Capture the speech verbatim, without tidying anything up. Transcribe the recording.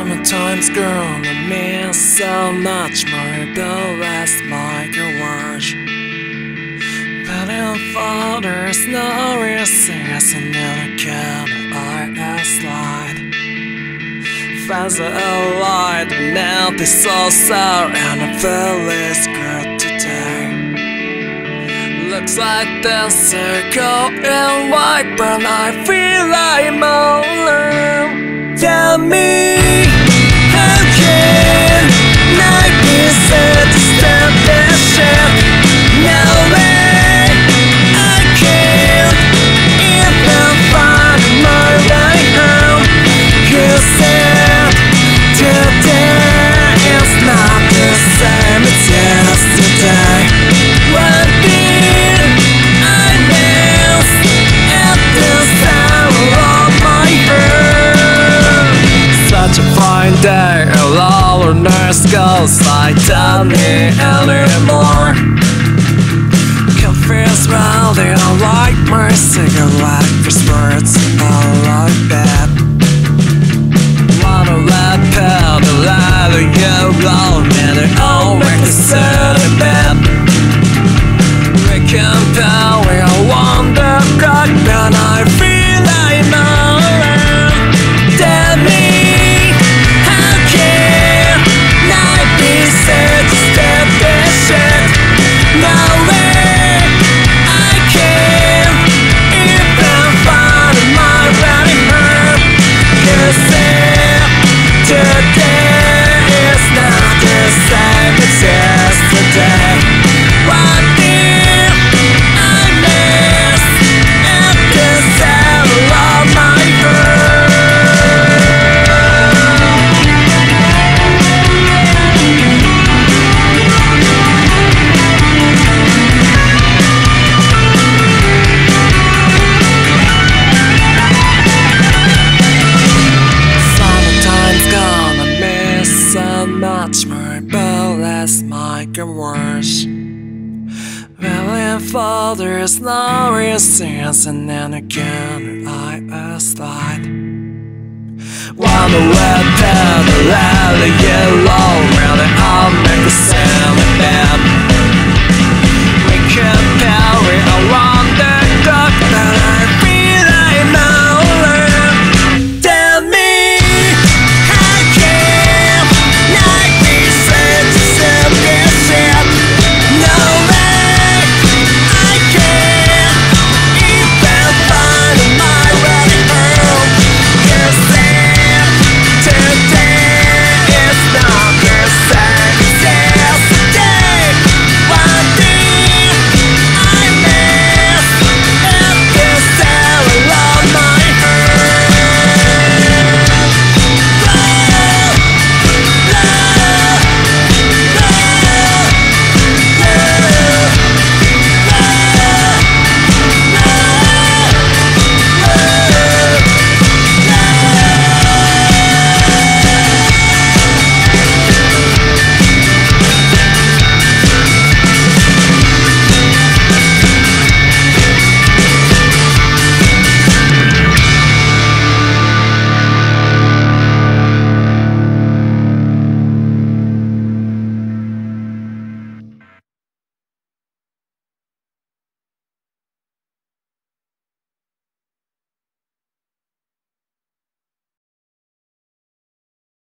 Summertime's gonna mean so much more. The rest might go wash. But in father's no recess, and then I can't I slide. Fans are alive, and now they so sour, and I feel this girl today. Looks like the circle in white, but I feel like I'm all alone. Tell me, how can I be said to stop that shit? No way, I can't even find my way home. You said today is not the same as yesterday. What did I miss at this time of my heart? Such a fine day, all our nurse goes, I don't need anymore. Confused round, I don't like my cigarette, first words I like that. Wanna let pill, the light of you blow, man, it all make the city bad. We can tell we all want the God, but I feel like I'm all alone. Tell me, how can I be said to stop this shit? No way, I can't even find my right hurt. You said today is not the same as yesterday. What did I miss at this hour of my heart? Summertime's gonna miss so much more, but let's make it worse. Well, if there's no resistance, and then again I slide. Wanna let down the ladder, you low, round it, I'll make a sound.